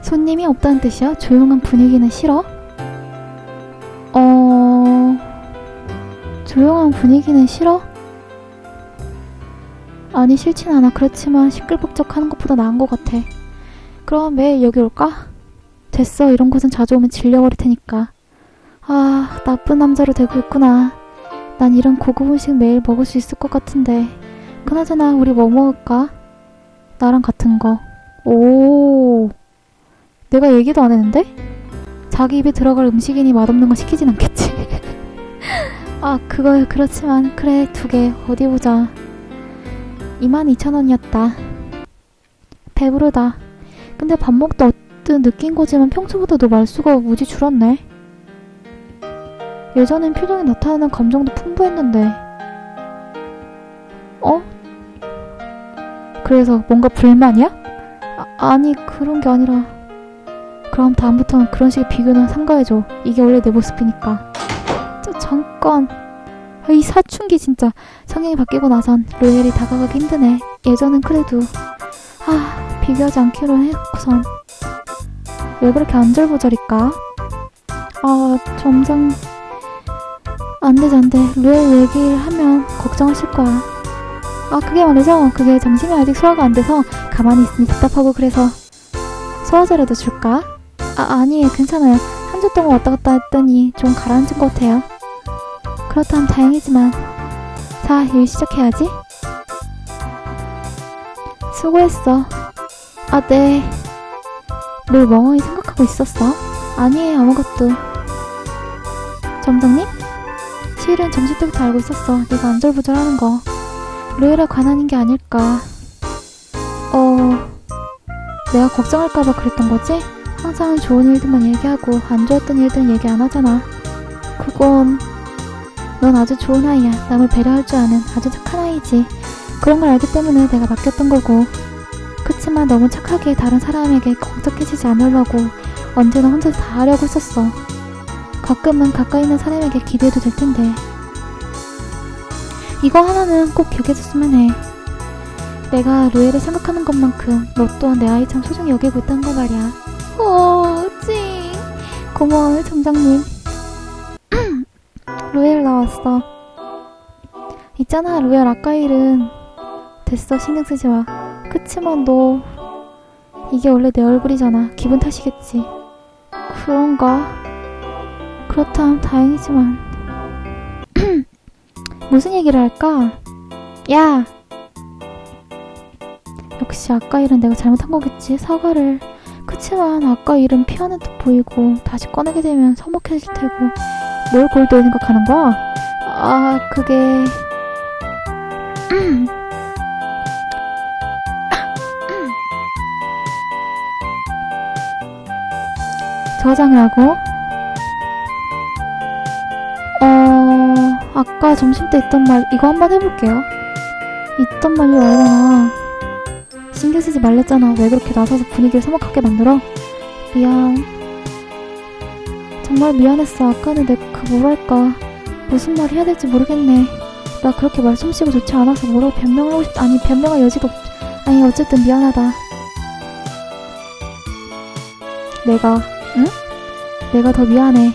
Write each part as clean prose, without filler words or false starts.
손님이 없다는 뜻이야? 조용한 분위기는 싫어? 조용한 분위기는 싫어? 아니 싫진 않아. 그렇지만 시끌벅적하는 것보다 나은 것 같아. 그럼 매일 여기 올까? 됐어. 이런 곳은 자주 오면 질려버릴 테니까. 아, 나쁜 남자로 되고 있구나. 난 이런 고급 음식 매일 먹을 수 있을 것 같은데. 그나저나 우리 뭐 먹을까? 나랑 같은 거. 오, 내가 얘기도 안 했는데? 자기 입에 들어갈 음식이니 맛없는 거 시키진 않겠지. 아, 그렇지만 그래, 2개 어디 보자. 22,000원이었다. 배부르다. 근데 밥 먹다 어떤 느낀 거지만 평소보다 너 말수가 무지 줄었네. 예전엔 표정에 나타나는 감정도 풍부했는데. 그래서 뭔가 불만이야? 아니 그런 게 아니라. 그럼 다음부터는 그런 식의 비교는 삼가해줘. 이게 원래 내 모습이니까. 잠깐. 이 사춘기 진짜. 성향이 바뀌고 나선 로엘이 다가가기 힘드네. 예전엔 그래도 비교하지 않기로 해놓고선. 왜 그렇게 안절부절일까? 점점 안되지 안돼. 로엘 얘기를 하면 걱정하실 거야. 그게 말이죠. 그게 점심이 아직 소화가 안돼서 가만히 있으니 답답하고 그래서 소화제라도 줄까? 아니 괜찮아요. 한 주 동안 왔다 갔다 했더니 좀 가라앉은 것 같아요. 그렇다면 다행이지만. 자, 일 시작해야지. 수고했어. 네. 늘 멍하니 생각하고 있었어? 아니에요, 아무것도. 점장님? 실은 점심 때부터 알고 있었어. 네가 안절부절하는 거. 로엘에 관한인 게 아닐까. 내가 걱정할까봐 그랬던 거지? 항상 좋은 일들만 얘기하고 안 좋았던 일들은 얘기 안 하잖아. 그건 넌 아주 좋은 아이야. 남을 배려할 줄 아는 아주 착한 아이지. 그런 걸 알기 때문에 내가 맡겼던 거고. 그치만 너무 착하게 다른 사람에게 걱정해지지 않으려고 언제나 혼자서 다 하려고 했었어. 가끔은 가까이 있는 사람에게 기대해도 될 텐데. 이거 하나는 꼭 기억해줬으면 해. 내가 로엘을 생각하는 것만큼 너 또한 내 아이처럼 소중히 여기고 있다는 거 말이야. 찡. 고마워요, 점장님. 로엘 나왔어. 있잖아, 로엘 아까 일은 됐어, 신경 쓰지 마. 그치만 너 이게 원래 내 얼굴이잖아. 기분 탓이겠지. 그런가? 그렇다면 다행이지만. 무슨 얘기를 할까? 야! 역시 아까 일은 내가 잘못한 거겠지. 사과를. 그치만 아까 일은 피하는 듯 보이고 다시 꺼내게 되면 서먹해질 테고. 뭘 골똘히 생각하는 거야? 그게... 저장을 하고. 아까 점심 때 있던 말 이거 한번 해볼게요. 있던 말이 얼마나. 신경 쓰지 말랬잖아. 왜 그렇게 나서서 분위기를 서먹하게 만들어? 미안. 정말 미안했어. 아까는 내가 뭐랄까 무슨 말 해야 될지 모르겠네. 나 그렇게 말솜씨가 좋지 않아서 뭐라고 변명하고 아니 변명할 여지도 아니 어쨌든 미안하다. 내가 응? 내가 더 미안해.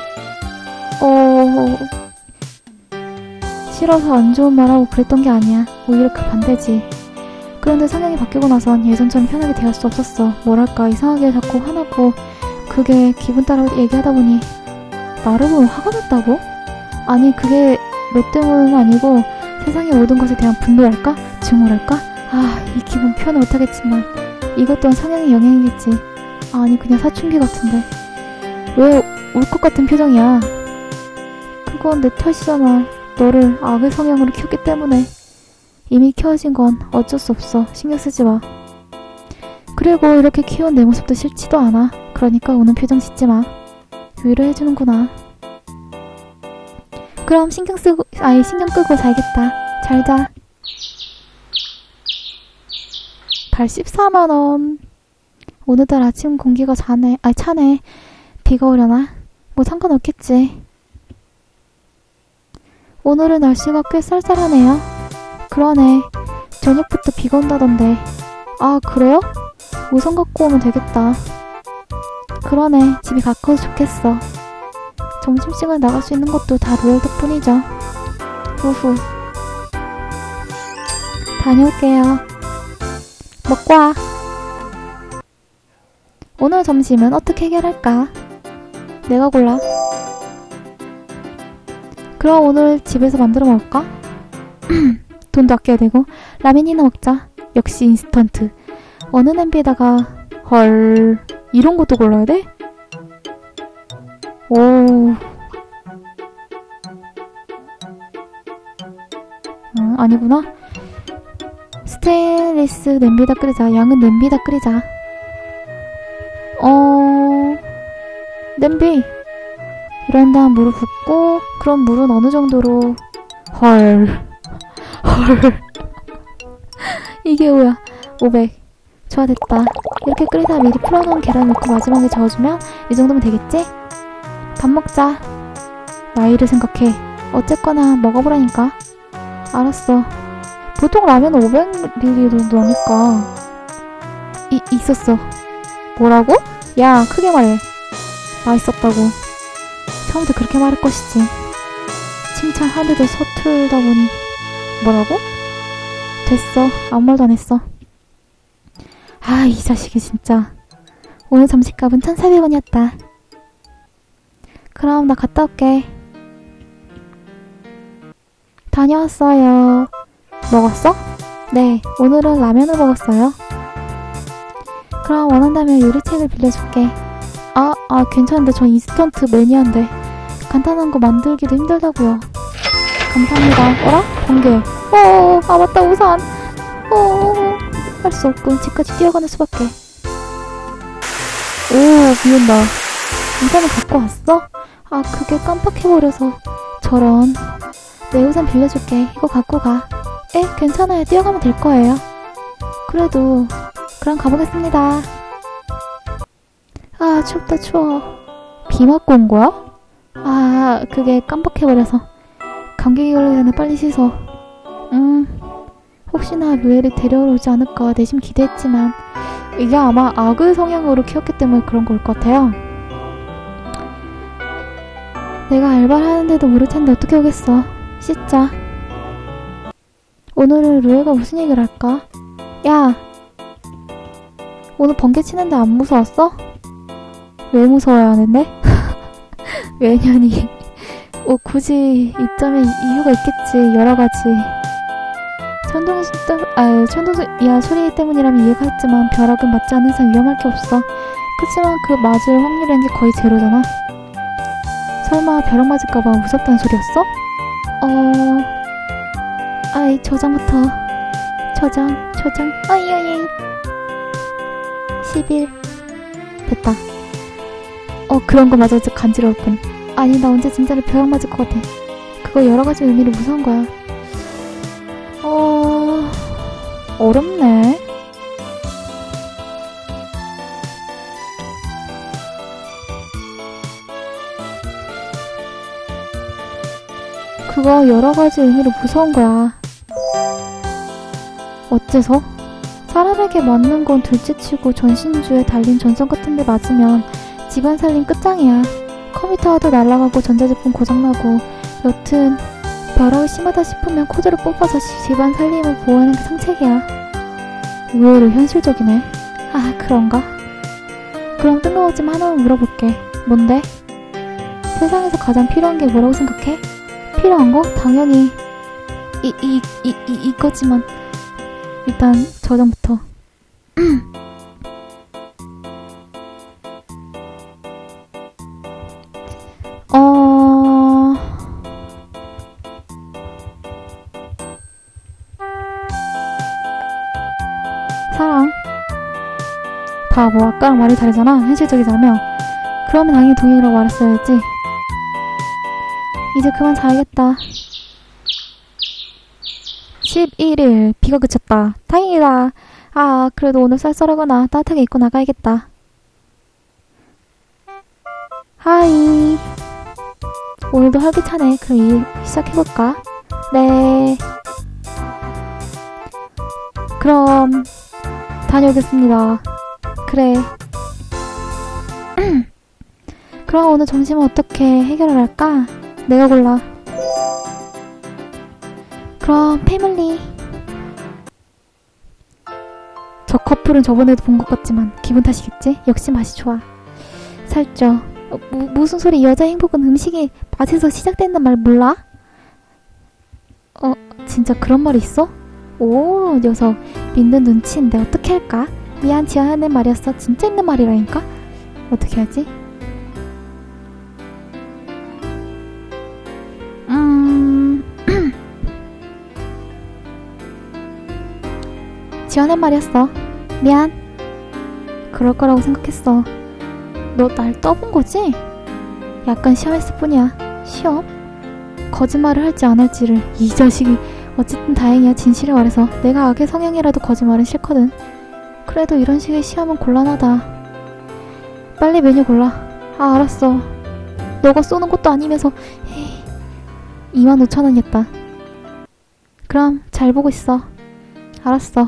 싫어서 안 좋은 말하고 그랬던 게 아니야. 오히려 그 반대지. 그런데 성향이 바뀌고 나선 예전처럼 편하게 대할 수 없었어. 뭐랄까 이상하게 자꾸 화나고 그게 기분 따라 얘기하다 보니 나를 보면 화가 났다고? 아니 그게 너 때문은 아니고 세상의 모든 것에 대한 분노랄까? 증오랄까? 이 기분 표현을 못하겠지만 이것 또한 성향의 영향이겠지. 아니 그냥 사춘기 같은데. 왜 울 것 같은 표정이야? 그건 내 탓이잖아. 너를 악의 성향으로 키웠기 때문에. 이미 키워진 건 어쩔 수 없어. 신경 쓰지 마. 그리고 이렇게 키운 내 모습도 싫지도 않아. 그러니까 우는 표정 짓지 마. 위로해주는구나. 그럼 신경 끄고 자야겠다. 잘 자. 달 14만원. 오늘따라 아침 공기가 차네. 비가 오려나? 뭐 상관없겠지. 오늘은 날씨가 꽤 쌀쌀하네요. 그러네. 저녁부터 비가 온다던데. 그래요? 우산 갖고 오면 되겠다. 그러네. 집이 가까워서 좋겠어. 점심시간에 나갈 수 있는 것도 다 로엘 덕분이죠. 후후. 다녀올게요. 먹고 와. 오늘 점심은 어떻게 해결할까? 내가 골라. 그럼 오늘 집에서 만들어 먹을까? 돈도 아껴야 되고. 라면이나 먹자. 역시 인스턴트. 어느 냄비에다가 헐, 이런 것도 골라야 돼? 오. 아니구나. 스테인리스 냄비에다 끓이자. 양은 냄비에다 끓이자. 냄비. 이런 다음 물을 붓고, 그럼 물은 어느 정도로. 헐. 이게 뭐야. 500. 좋아, 됐다. 이렇게 끓이다 미리 풀어놓은 계란 넣고 마지막에 저어주면 이 정도면 되겠지? 밥 먹자. 나이를 생각해. 어쨌거나 먹어보라니까. 알았어. 보통 라면 500ml 정도 하니까. 있었어. 뭐라고? 야, 크게 말해. 맛있었다고. 처음부터 그렇게 말할 것이지. 칭찬하는데도 서툴다 보니. 뭐라고? 됐어. 아무 말도 안 했어. 아, 이 자식이 진짜. 오늘 점심값은 1,400원이었다. 그럼 나 갔다 올게. 다녀왔어요. 먹었어? 네, 오늘은 라면을 먹었어요. 그럼 원한다면 요리책을 빌려줄게. 괜찮은데 전 인스턴트 매니아인데 간단한 거 만들기도 힘들다고요. 감사합니다. 어라? 번개. 맞다, 우산. 할 수 없군. 집까지 뛰어가는 수밖에. 오, 비 온다. 우산을 갖고 왔어? 그게 깜빡해버려서. 저런. 내 우산 빌려줄게. 이거 갖고 가. 괜찮아요. 뛰어가면 될 거예요. 그래도 그럼 가보겠습니다. 춥다, 추워. 비 맞고 온 거야? 그게 깜빡해버려서. 감기가 걸리기 전에 빨리 씻어. 혹시나 루엘이 데려오러 오지 않을까 내심 기대했지만 이게 아마 악의 성향으로 키웠기 때문에 그런 걸 것 같아요. 내가 알바를 하는데도 모를 텐데 어떻게 오겠어. 씻자. 오늘은 루엘과 무슨 얘기를 할까? 야! 오늘 번개 치는데 안 무서웠어? 왜 무서워야 하는데? 왜냐니 굳이 이점에 이유가 있겠지. 여러가지. 천둥이야 소리 때문이라면 이해가 했지만 벼락은 맞지 않는 이상 위험할 게 없어. 그치만 그 맞을 확률이란 게 거의 제로잖아. 설마 벼락 맞을까봐 무섭다는 소리였어? 저장부터. 저장. 어이. 11. 됐다. 그런 거 맞아. 진짜 간지러울 뿐. 아니, 나 언제 진짜로 벼락 맞을 것 같아. 그거 여러가지 의미로 무서운 거야. 어렵네. 그거 여러가지 의미로 무서운 거야. 어째서? 사람에게 맞는 건 둘째치고 전신주에 달린 전선 같은 데 맞으면 집안 살림 끝장이야. 컴퓨터도 날아가고 전자제품 고장나고. 여튼 벼락이 심하다 싶으면 코드를 뽑아서 집안 살림을 보호하는 게 상책이야. 의외로 현실적이네. 그런가? 그럼 뜬금없지만 하나만 물어볼게. 뭔데? 세상에서 가장 필요한 게 뭐라고 생각해? 필요한 거? 당연히 이거지만 일단 저장부터. 사랑. 바보, 아까랑 말이 다르잖아. 현실적이자며. 그러면 당연히 동의라고 말했어야지. 이제 그만 자야겠다. 11일. 비가 그쳤다. 다행이다. 그래도 오늘 쌀쌀하구나. 따뜻하게 입고 나가야겠다. 하이. 오늘도 활기차네. 그럼 일 시작해볼까? 네. 그럼 다녀오겠습니다. 그래. 그럼 오늘 점심은 어떻게 해결을 할까? 내가 골라. 그럼 패밀리. 저 커플은 저번에도 본 것 같지만 기분 탓이겠지? 역시 맛이 좋아. 살쪄. 무슨 소리? 여자의 행복은 음식이 맛에서 시작된단 말 몰라? 진짜 그런 말이 있어? 오, 녀석 믿는 눈치인데 어떻게 할까? 미안, 지어낸 말이었어. 진짜 있는 말이라니까? 어떻게 하지? 지어낸 말이었어. 미안. 그럴 거라고 생각했어. 너 날 떠본 거지? 약간 시험했을 뿐이야. 시험? 거짓말을 할지 안 할지를. 이 자식이. 어쨌든 다행이야. 진실을 말해서. 내가 악의 성향이라도 거짓말은 싫거든. 그래도 이런 식의 시험은 곤란하다. 빨리 메뉴 골라. 아, 알았어. 너가 쏘는 것도 아니면서. 25,000원이었다. 그럼 잘 보고 있어. 알았어.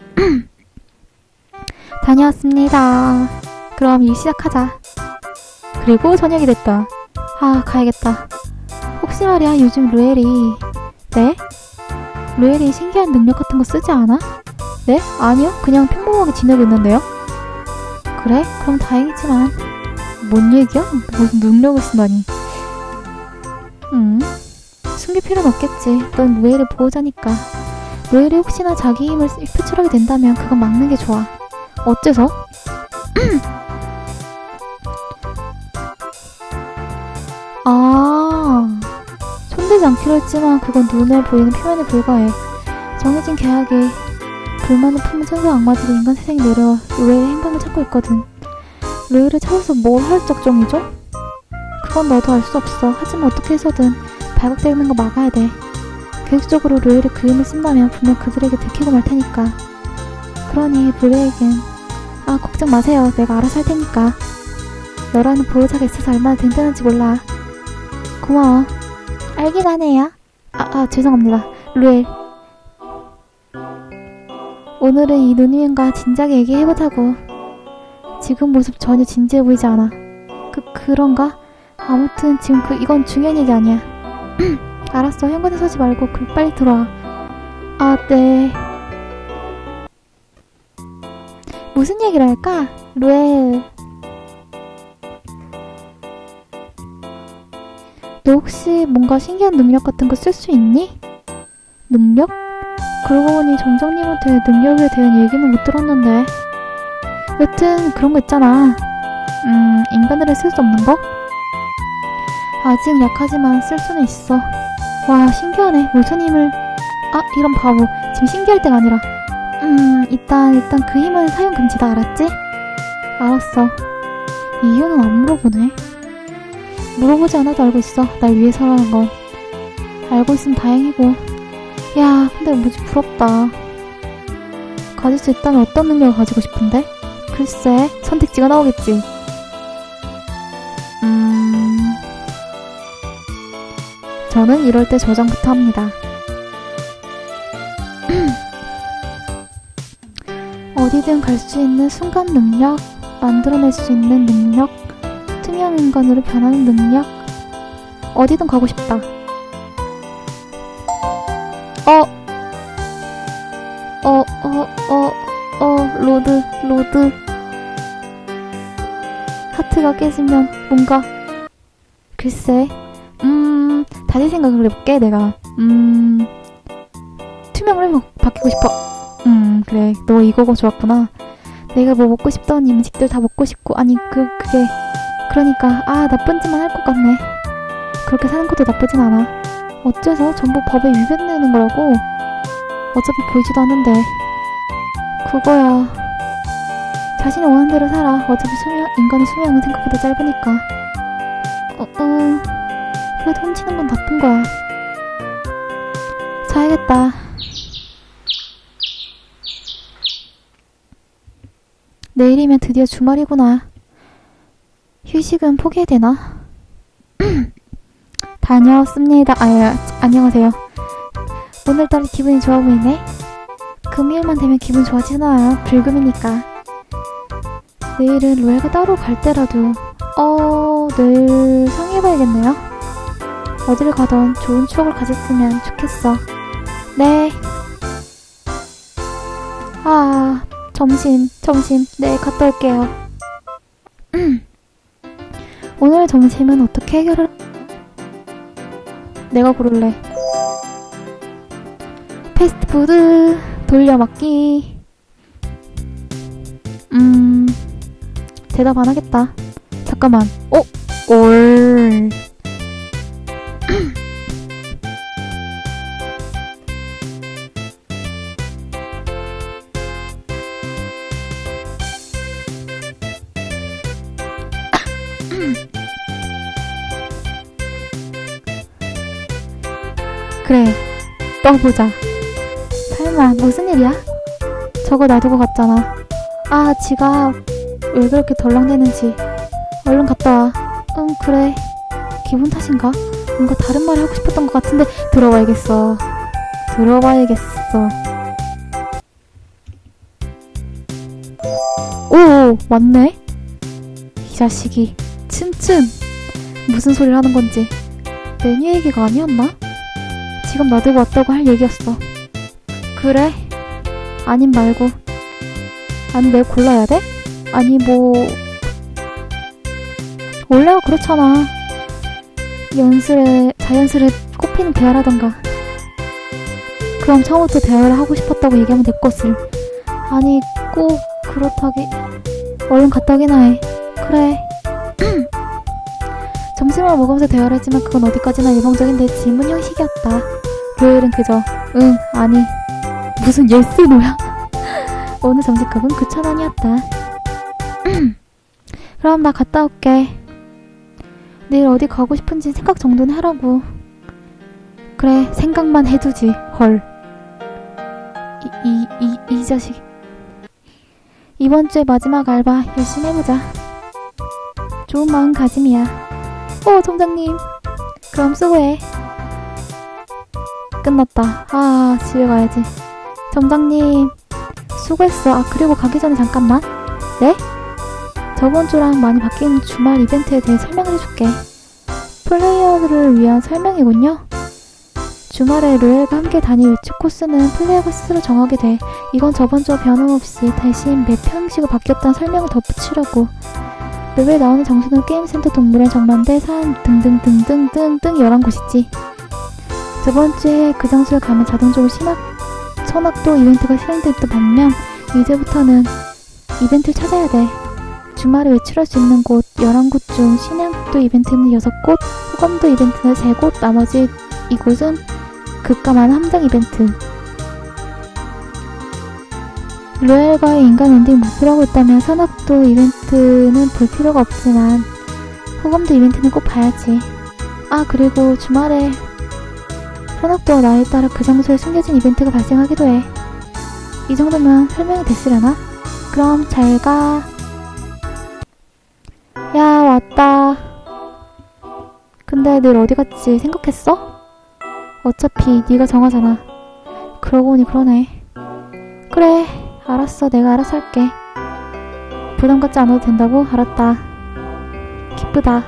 다녀왔습니다. 그럼 일 시작하자. 그리고 저녁이 됐다. 아, 가야겠다. 혹시 말이야, 요즘 루엘이. 네? 루엘이 신기한 능력 같은 거 쓰지 않아? 네? 아니요. 그냥 평범하게 지내고 있는데요. 그래? 그럼 다행이지만. 뭔 얘기야? 무슨 능력을 쓴다니. 숨길 필요는 없겠지. 넌 루엘의 보호자니까. 루엘이 혹시나 자기 힘을 표출하게 된다면 그건 막는 게 좋아. 어째서? 아, 손대지 않기로 했지만 그건 눈에 보이는 표면에 불과해. 정해진 계약에 불만을 품은 천사 악마들이 인간 세상에 내려와 루엘의 행방을 찾고 있거든. 루엘을 찾아서 뭘 할 작정이죠? 그건 너도 알 수 없어. 하지만 어떻게 해서든 발각되는 거 막아야 돼. 계획적으로 루엘이 그 힘을 쓴다면 분명 그들에게 들키고 말 테니까. 그러니 루엘에겐 아, 걱정 마세요. 내가 알아서 할 테니까. 너라는 보호자가 있어서 얼마나 든든한지 몰라. 고마워. 알긴 하네요. 죄송합니다. 루엘. 오늘은 이 누님과 진작에 얘기해보자고. 지금 모습 전혀 진지해 보이지 않아. 그런가? 아무튼 지금 이건 중요한 얘기 아니야. 알았어. 현관에 서지 말고 빨리 들어와. 아, 네. 무슨 얘기를 할까? 루엘. 너 혹시 뭔가 신기한 능력 같은 거 쓸 수 있니? 능력? 그러고 보니 정정님한테 능력에 대한 얘기는 못 들었는데. 여튼 그런 거 있잖아. 인간들은 쓸 수 없는 거? 아직 약하지만 쓸 수는 있어. 와, 신기하네. 무슨 힘을... 이런 바보. 지금 신기할 때가 아니라. 일단 그 힘은 사용 금지다. 알았지? 알았어. 이유는 안 물어보네. 물어보지 않아도 알고 있어. 날 위해서라는 건. 알고 있으면 다행이고. 야, 근데 뭐지 부럽다. 가질 수 있다면 어떤 능력을 가지고 싶은데? 글쎄, 선택지가 나오겠지. 저는 이럴 때 저장부터 합니다. 어디든 갈 수 있는 순간 능력, 만들어낼 수 있는 능력, 투명 인간으로 변하는 능력. 어디든 가고 싶다. 로드. 하트가 깨지면 뭔가. 글쎄, 다시 생각을 해볼게. 내가 투명으로 바뀌고 싶어. 그래, 너 이거가 좋았구나. 내가 뭐 먹고 싶던 음식들 다 먹고 싶고. 아니 그게 그러니까 나쁜 짓만 할 것 같네. 그렇게 사는 것도 나쁘진 않아. 어째서 전부 법에 위배되는 거라고. 어차피 보이지도 않는데. 그거야. 자신이 원하는 대로 살아. 어차피 인간의 수명은 생각보다 짧으니까. 그래도 훔치는 건 나쁜 거야. 자야겠다. 내일이면 드디어 주말이구나. 휴식은 포기해야 되나? 다녀왔습니다. 안녕하세요. 오늘따라 기분이 좋아 보이네. 금요일만 되면 기분 좋아지나요? 불금이니까. 내일은 루엘가 따로 갈 때라도 늘 상의해봐야겠네요. 어디를 가던 좋은 추억을 가졌으면 좋겠어. 네. 점심. 네, 갔다 올게요. 오늘 점심은 어떻게 해결을... 내가 고를래. 패스트푸드, 돌려막기. 대답 안 하겠다. 잠깐만. 올. 그래, 떠보자. 설마 무슨 일이야? 저거 놔두고 갔잖아. 지갑 왜 그렇게 덜렁대는지. 얼른 갔다 와. 그래. 기분 탓인가? 뭔가 다른 말을 하고 싶었던 것 같은데 들어봐야겠어. 오, 왔네. 이 자식이 츤츤. 무슨 소리를 하는 건지. 메뉴 얘기가 아니었나? 지금 놔두고 왔다고 할 얘기였어. 그래? 아님 말고. 아니, 내가 골라야 돼? 아니, 원래가 그렇잖아. 자연스레 꽃피는 대화라던가. 그럼 처음부터 대화를 하고 싶었다고 얘기하면 내 것을. 아니, 꼭 그렇다기. 얼른 갔다 오기나 해. 그래. 점심을 먹으면서 대화를 했지만 그건 어디까지나 일방적인 내 질문 형식이었다. 로엘은 그저 응, 아니, 무슨 예스 노야. 오늘 점심값은 9,000원이었다. 그럼 나 갔다 올게. 내일 어디 가고 싶은지 생각 정도는 하라고. 그래, 생각만 해두지. 헐. 이 자식. 이번 주의 마지막 알바 열심히 해보자. 좋은 마음가짐이야. 점장님. 그럼 수고해. 끝났다. 집에 가야지. 점장님, 수고했어. 그리고 가기 전에 잠깐만. 네? 저번 주랑 많이 바뀐 주말 이벤트에 대해 설명을 해줄게. 플레이어들을 위한 설명이군요. 주말에 로엘과 함께 다닐 외출 코스는 플레이어가 스스로 정하게 돼. 이건 저번 주와 변함없이 대신 맵 형식으로 바뀌었다는 설명을 덧붙이려고. 맵에 나오는 장소는 게임센터, 동물원, 정만대, 산 등등등등등등 11곳이지. 저번 주에 그 장소에 가면 자동적으로 천학도 이벤트가 실행됐던 반면 이제부터는 이벤트를 찾아야 돼. 주말에 외출할 수 있는 곳 11곳 중 신양도 이벤트는 6곳, 호감도 이벤트는 3곳, 나머지 이곳은 급감한 함정 이벤트. 로얄과의 인간 엔딩 목표로 하고 있다면 산악도 이벤트는 볼 필요가 없지만 호감도 이벤트는 꼭 봐야지. 그리고 주말에 산악도와 나에 따라 그 장소에 숨겨진 이벤트가 발생하기도 해. 이 정도면 설명이 됐으려나? 그럼 잘 가. 야, 왔다. 근데 늘 어디 갔지 생각했어? 어차피 네가 정하잖아. 그러고 보니 그러네. 그래, 알았어. 내가 알아서 할게. 부담 갖지 않아도 된다고? 알았다. 기쁘다.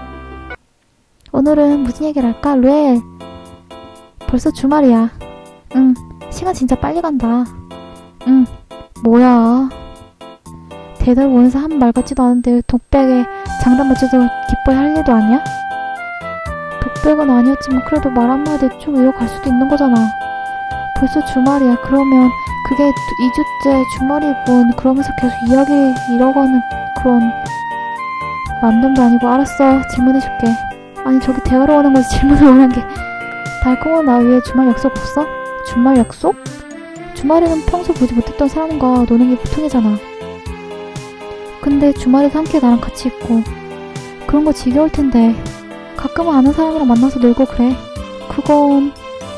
오늘은 무슨 얘기를 할까? 루엘, 벌써 주말이야. 응, 시간 진짜 빨리 간다. 응, 뭐야. 대달 원사 한 말 같지도 않은데 독백에 장단 맞춰서 기뻐야 할 일도 아니야? 독백은 아니었지만 그래도 말 한마디에 좀 이어갈 갈 수도 있는 거잖아. 벌써 주말이야. 그러면 그게 2주째 주말이군. 그러면서 계속 이야기 이어가는 그런 만담도 아니고. 알았어, 질문해줄게. 아니, 저기 대화로 오는 거지 질문을 오는 게. 달콤한 나 위에 주말 약속 없어? 주말 약속? 주말에는 평소 보지 못했던 사람과 노는 게 보통이잖아. 근데 주말에도 함께 나랑 같이 있고 그런 거 지겨울 텐데 가끔은 아는 사람이랑 만나서 놀고 그래. 그건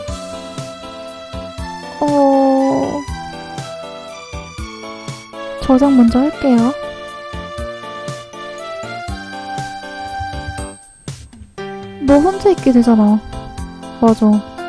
저장 먼저 할게요. 너 혼자 있게 되잖아. 맞아.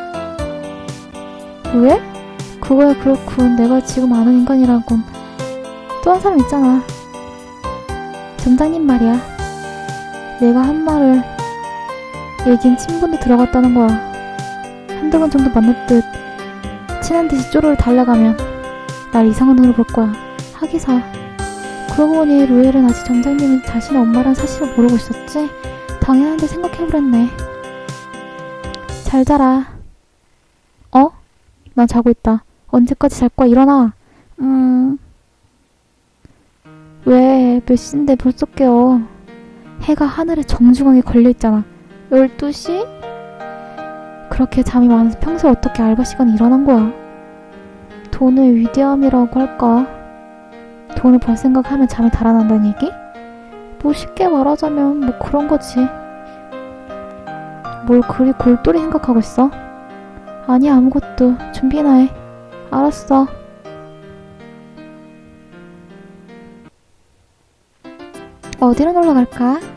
왜? 그거야 그렇군. 내가 지금 아는 인간이라곤 또 한 사람 있잖아. 점장님 말이야. 내가 한 말을 얘긴 친분도 들어갔다는 거야. 한두 번 정도 만났듯 친한 듯이 쪼르르 달려가면 날 이상한 눈으로 볼 거야. 하기사. 그러고 보니 로엘은 아직 점장님이 자신의 엄마란 사실을 모르고 있었지? 당연한데 생각해보랬네. 잘 자라. 어? 난 자고 있다. 언제까지 잘 거야? 일어나. 왜? 몇 시인데 벌써 깨어. 해가 하늘에 정중하게 걸려있잖아. 12시? 그렇게 잠이 많아서 평소에 어떻게 알바 시간에 일어난 거야? 돈의 위대함이라고 할까? 돈을 벌 생각하면 잠이 달아난다는 얘기? 뭐 쉽게 말하자면 뭐 그런 거지. 뭘 그리 골똘히 생각하고 있어? 아니야, 아무것도. 준비나 해. 알았어. 어디로 놀러 갈까?